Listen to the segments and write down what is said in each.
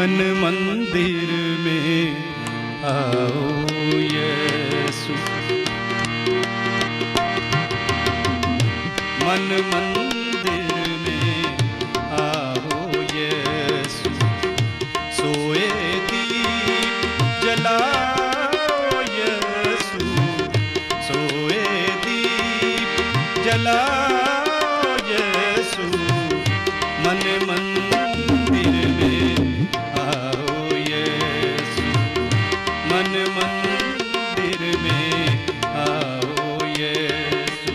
मन मंदिर में आओ यीशु, मन मंदिर में आओ यीशु, सोए दीप जलाओ यीशु, सोए दीप जलाओ यीशु, मन मंदिर में आओ यीशु, मन मंदिर में आओ यीशु।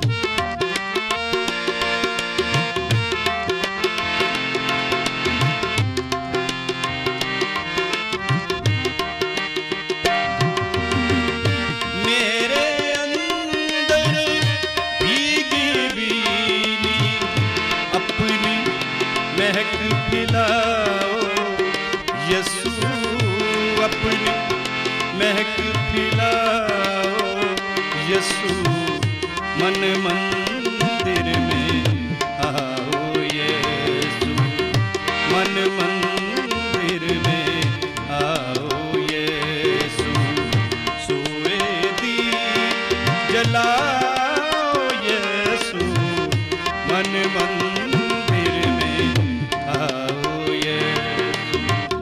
मेरे अंदर भीगी बीनी अपनी महक फैलाओ यीशु, अपनी महक फैलाओ यीशु, मन मंदिर में आओ यीशु, मन मंदिर में आओ यीशु, सोए दीप जलाओ यीशु, मन मंदिर में आओ यीशु।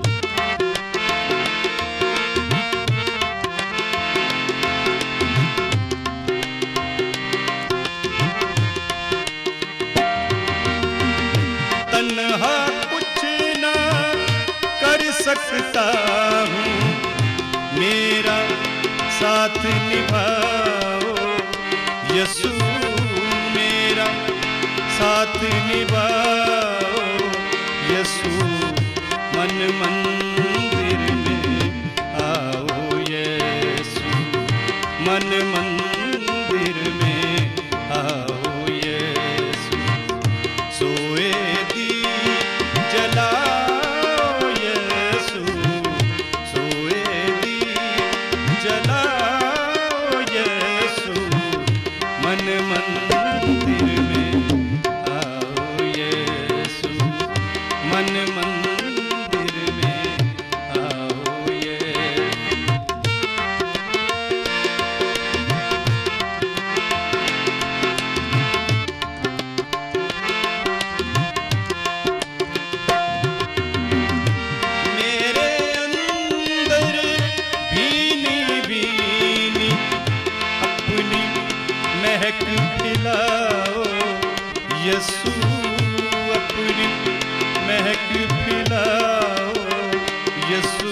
तन्हा कुछ ना कर सकता हूँ, मेरा साथ निभाओ यीशु, मेरा साथ निभाओ यीशु, मन मंदिर में आओ यीशु, मन मंदिर में आओ यीशु, सोए दीप जलाओ यीशु, सोए दीप जलाओ यीशु, मन मंदिर में आओ यीशु, मन मंदिर में आओ यीशु। मेरे अंदर भीनी भीनी अपनी महक फैलाओ यीशु, अपनी महक फैलाओ यीशु,